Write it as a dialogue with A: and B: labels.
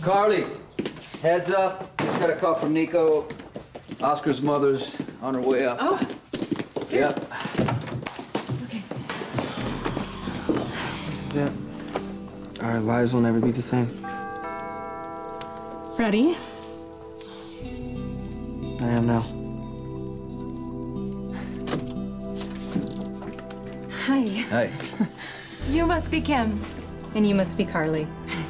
A: Carly, heads up. Just got a call from Nico. Oscar's mother's on her way up.
B: Oh.
A: Yep.
B: Okay.
C: This is it. Our lives will never be the same.
B: Ready?
C: I am now.
B: Hi.
A: Hey.
B: You must be Kim.
D: And you must be Carly.